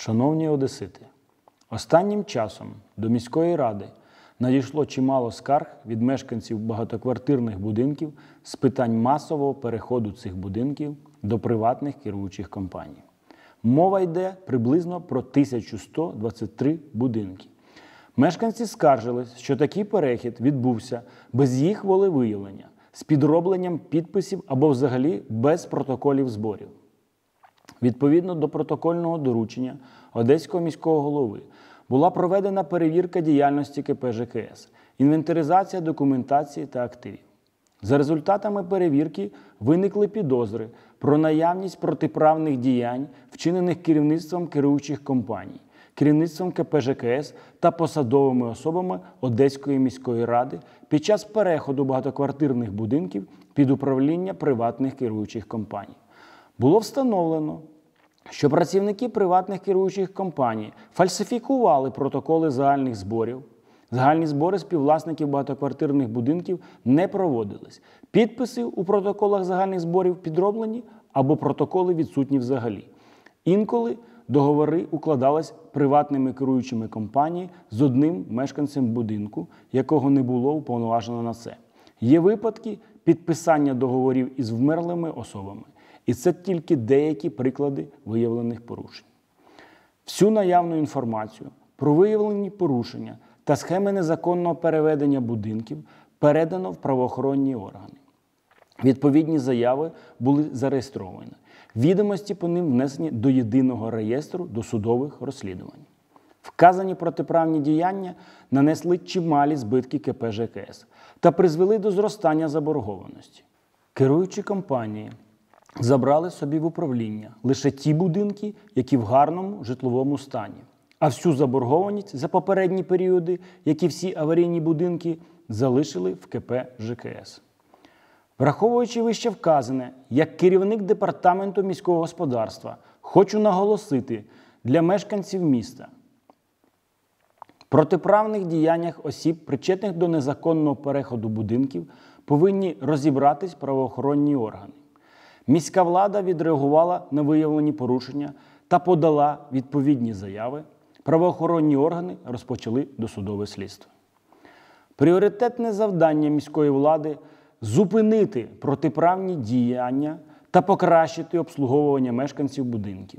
Шановні одесити, останнім часом до міської ради надійшло чимало скарг від мешканців багатоквартирних будинків з питань масового переходу цих будинків до приватних керуючих компаній. Мова йде приблизно про 1123 будинки. Мешканці скаржились, що такий перехід відбувся без їх волевиявлення, з підробленням підписів або взагалі без протоколів зборів. Відповідно до протокольного доручення Одеського міського голови була проведена перевірка діяльності КП ЖКС, інвентаризація документації та активів. За результатами перевірки виникли підозри про наявність протиправних діянь, вчинених керівництвом керуючих компаній, керівництвом КП ЖКС та посадовими особами Одеської міської ради під час переходу багатоквартирних будинків під управління приватних керуючих компаній. Було встановлено, що працівники приватних керуючих компаній фальсифікували протоколи загальних зборів. Загальні збори співвласників багатоквартирних будинків не проводились. Підписи у протоколах загальних зборів підроблені або протоколи відсутні взагалі. Інколи договори укладались приватними керуючими компаніями з одним мешканцем будинку, якого не було уповноважено на це. Є випадки підписання договорів із вмерлими особами. І це тільки деякі приклади виявлених порушень. Всю наявну інформацію про виявлені порушення та схеми незаконного переведення будинків передано в правоохоронні органи. Відповідні заяви були зареєстровані. Відомості по ним внесені до єдиного реєстру досудових розслідувань. Вказані протиправні діяння нанесли чималі збитки КП ЖКС та призвели до зростання заборгованості. Керуючі компанії забрали собі в управління лише ті будинки, які в гарному житловому стані, а всю заборгованість за попередні періоди, як і всі аварійні будинки, залишили в КП ЖКС. Враховуючи вище вказане, як керівник департаменту міського господарства, хочу наголосити для мешканців міста: в протиправних діяннях осіб, причетних до незаконного переходу будинків, повинні розібратись правоохоронні органи. Міська влада відреагувала на виявлені порушення та подала відповідні заяви. Правоохоронні органи розпочали досудове слідство. Пріоритетне завдання міської влади – зупинити протиправні діяння та покращити обслуговування мешканців будинків.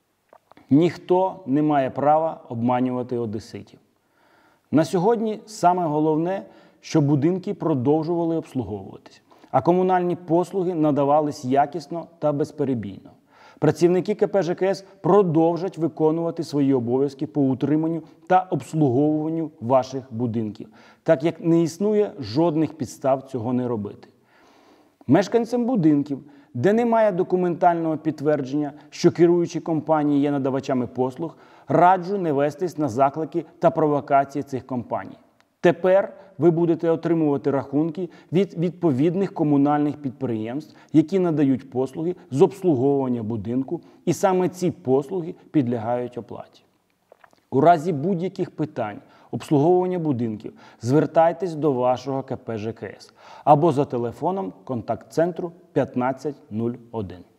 Ніхто не має права обманювати одеситів. На сьогодні саме головне, щоб будинки продовжували обслуговуватись, а комунальні послуги надавались якісно та безперебійно. Працівники КП ЖКС продовжать виконувати свої обов'язки по утриманню та обслуговуванню ваших будинків, так як не існує жодних підстав цього не робити. Мешканцям будинків, де немає документального підтвердження, що керуючі компанії є надавачами послуг, раджу не вестись на заклики та провокації цих компаній. Тепер ви будете отримувати рахунки від відповідних комунальних підприємств, які надають послуги з обслуговування будинку, і саме ці послуги підлягають оплаті. У разі будь-яких питань обслуговування будинків звертайтесь до вашого КП ЖКС або за телефоном контакт-центру 1501.